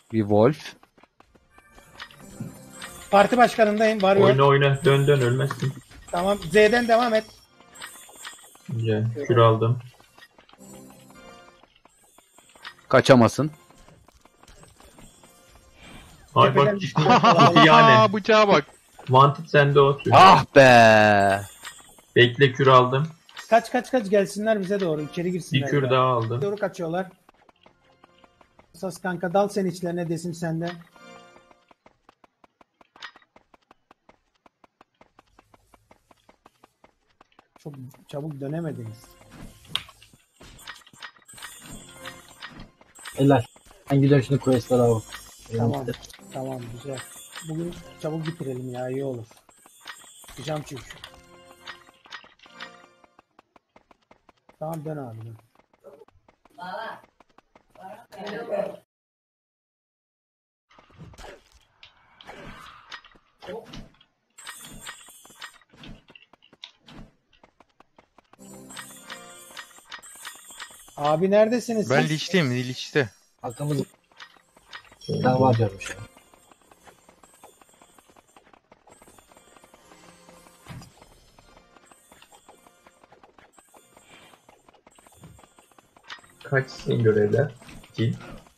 Bir Wolf. Parti başkanındayım. Var yok. Oyna oyna. Dön dön ölmezsin. Tamam. Z'den devam et. Güzel. Kür aldım. Kaçamasın. Ay Tepeden bak bir ciddi. şey yapalım. Yani. Bıçağa bak. Wanted sende o tür. Ah be. Bekle kür aldım. Kaç gelsinler bize doğru. İçeri girsinler. Bir kür ya. daha aldım. Doğru kaçıyorlar. Esas kanka dal sen içlerine, desim sende. Çok çabuk dönemediniz. Eller. Ben gidiyorum şimdi quest'lara alalım. Tamam. Tamam güzel. Bugün çabuk bitirelim ya, iyi olur. Çıkacağım çünkü. Tamam dön abi. Dön. Abi neredesiniz Ben siz? liçteyim, liçte. Arkamız daha var diyorum şu an. Kaçsın görevler? 2.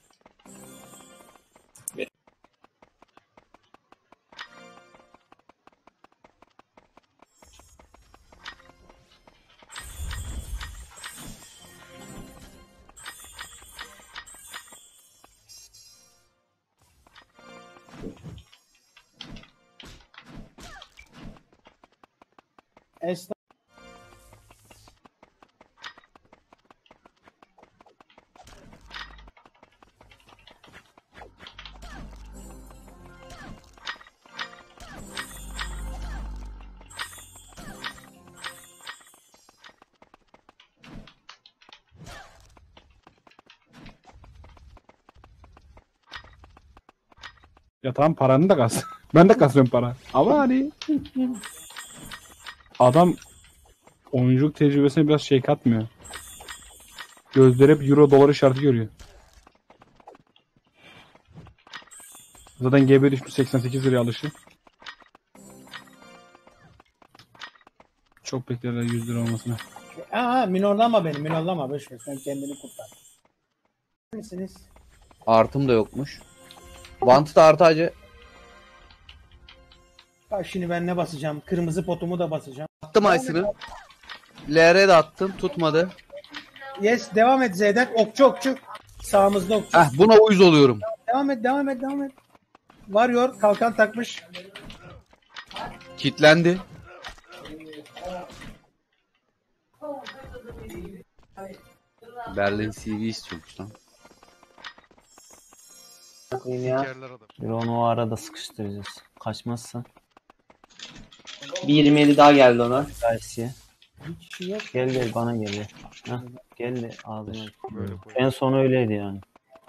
Esna. Ya tamam paranı da kas. Ben de kasıyorum para. Ama hani adam oyunculuk tecrübesine biraz şey katmıyor. Gözleri hep euro dolar işareti görüyor. Zaten GB düşmüş 88 liraya alışı. Çok beklerler 100 lira olmasına. Aa, minorlama beni, minorlama. Boş ver, sen kendini kurtar. Misiniz? Artım da yokmuş. Wanted artı acı. Bak şimdi ben ne basacağım? Kırmızı potumu da basacağım. Attım Ice'ını. LR de attım. Tutmadı. Yes, devam et Z'den. Okçu okçu. Sağımızda okçu. Buna uyuz oluyorum. Devam et, devam et, devam et. Varıyor, kalkan takmış. Kitlendi. Berlin CV istiyormuş lan. Ya. Sikerler adam. Bir onu o arada sıkıştıracağız. Kaçmazsa. Bir 27 daha geldi ona. Gaysiye. Hiç şey yok. Geldi bana geldi. Hah, geldi ağzına. Böyle koy. En son öyleydi yani.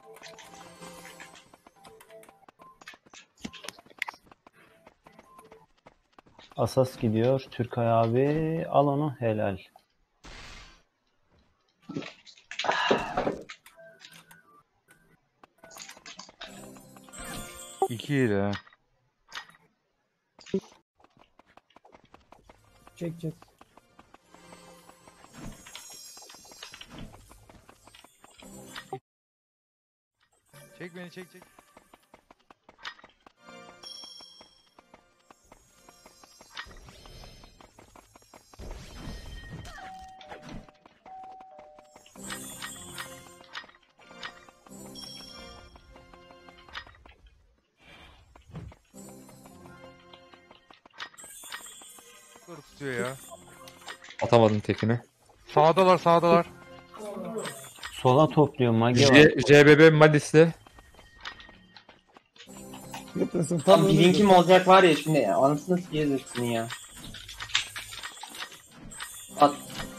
Asas gidiyor. Türkay abi al onu helal. İki ile ha. Çek çek. Çek beni çek. Tutuyor ya. Atamadım tekini. Sağdalar. Sola topluyor mage var. JBB Malis'le. Tam bilinkim olacak var ya şimdi ya. Anasını sikeyizirsin ya. At.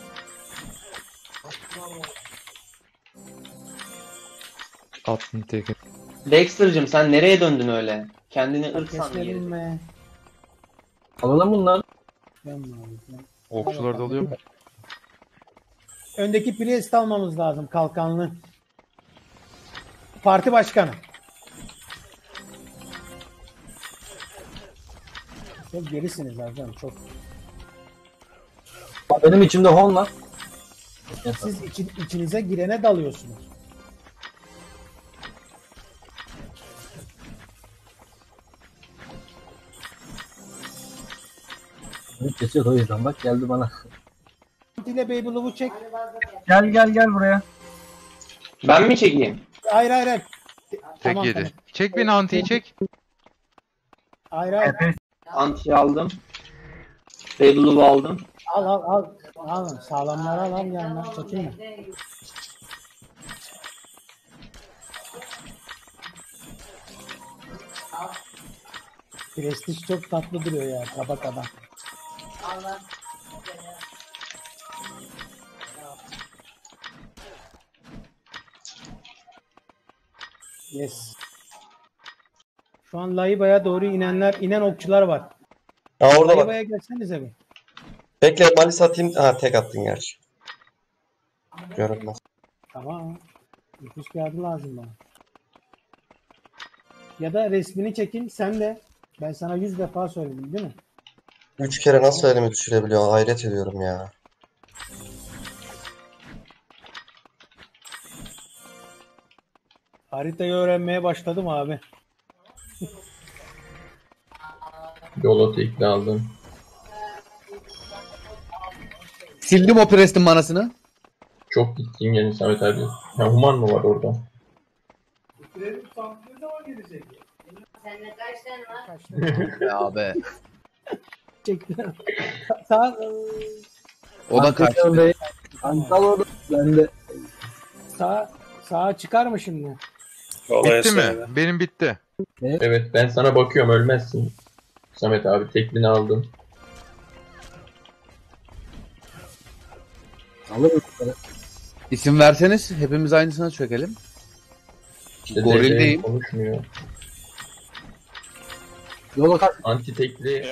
Attım tekini. Dexter'cım sen nereye döndün öyle? Kendini ırk sandın Kesmedim yeri. mi? Alalım bunlar. Ben mi alacağım? Okçular da alıyor mu? Öndeki priest almamız lazım, kalkanlı. Parti başkanı. Çok gerisiniz hocam çok. Benim içimde hon var. Siz içinize girene dalıyorsunuz. Beni kesiyor o yüzden bak geldi bana. ile Baby Love'u çek. Gel buraya. Ben mi çekeyim? Hayır hayır hayır. Tek Tamam, yedi. tamam. Çek beni antiyi çek. Hayır hayır. Antiyi aldım. Babylove'u aldım. Al al al. Al sağlamları al yanına çekinme. Prestij çok tatlı duruyor ya kabak adam. Yes. Şu an Laiba'ya doğru inen okçular var. Ha orada bak. Laiba'ya gelsenize bir. Bekle Malis atayım. Ha tek attın gerçi. Görünmez. Tamam. Nüfus kağıdı lazım bana. Ya da resmini çekin sen de. Ben sana 100 defa söyledim değil mi? 3 kere nasıl elimi düşürebiliyor? Hayret ediyorum ya. Haritayı öğrenmeye başladım abi. Yolo tekli aldım. Sildim o Preston manasını. Çok gittiğim yani Samet abi. Ya Human mı var orada? Ya be. Çektiler. Sağ, O da kaçtı. Antal orada. Ben de. sağa çıkar mı şimdi? Bitti mi? Benim bitti. Evet ben sana bakıyorum ölmezsin. Samet abi teklini aldım. Alırım. İsim verseniz hepimiz aynısına çökelim. İşte Goril DB değil. konuşmuyor. Yola kaç. Anti tekli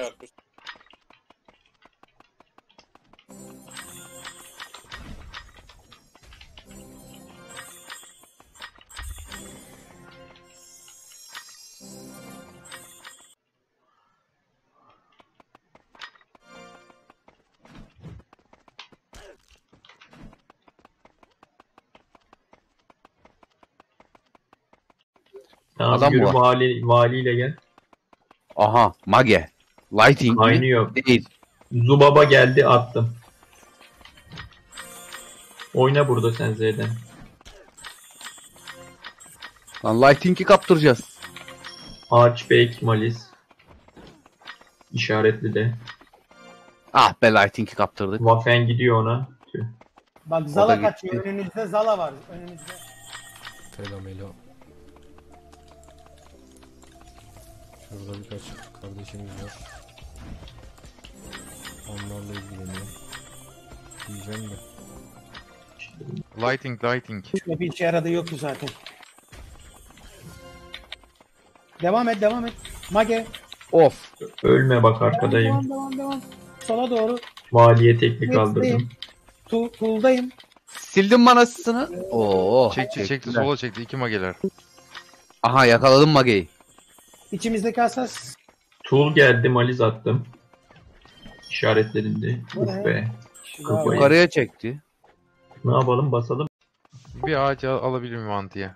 Tamam, Adam mı yürü var? valiyle gel. Aha Mage. Lighting mi? Kaynıyor. Değil. Zubaba geldi attım. Oyna burada sen Z'den. Lan Lighting'i kaptıracağız. Archbake Malis. İşaretli de. Ah be Lighting'i kaptırdık. Waffen gidiyor ona. Tüh. Bak O da Zala gitti. kaçıyor. Önünüzde Zala var. Önünüzde. Felamelo. Şurada birkaç kardeşimiz var. Onlarla ilgileniyorum. Diyeceğim de. Lighting. Şöyle bir işe yaradığı yok ki zaten. Devam et. Mage. Of. Ölme bak arkadayım. Devam. Sola doğru. Valiye teknik kaldırdım. Tuğ'dayım. Sildim manasını. Oo. Çekti sola çekti. 2 mageler. Aha yakaladım Mage'yi. İçimizdeki asas. Tool geldi Malis attım. İşaretlerinde. Bu ne? Uf be. Kafayı. Yukarıya çekti. Ne yapalım basalım. Bir ağaç alabilir miyim antiye?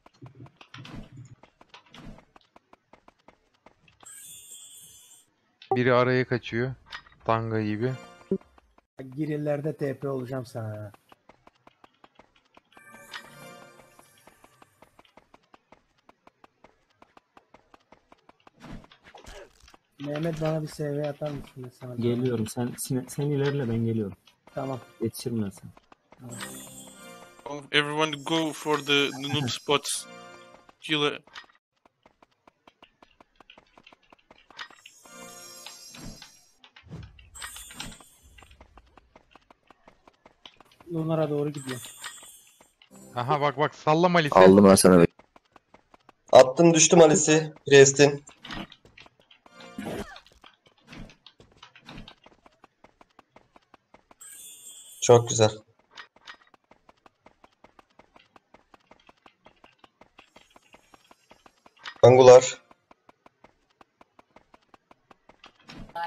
Biri araya kaçıyor. Tanga gibi. Girillerde TP olacağım sana. Mehmet bana bir CV atar mısın? Ben sana Geliyorum. Sen ilerle ben geliyorum. Tamam. Yetişirim ben sana. Everyone go for the noob spots. Kill it. Lunar'a doğru gidiyor. Aha bak salla Malis'i. Aldım ben sana. Attım düştü Malis'i. Prestin. Çok güzel. Angular.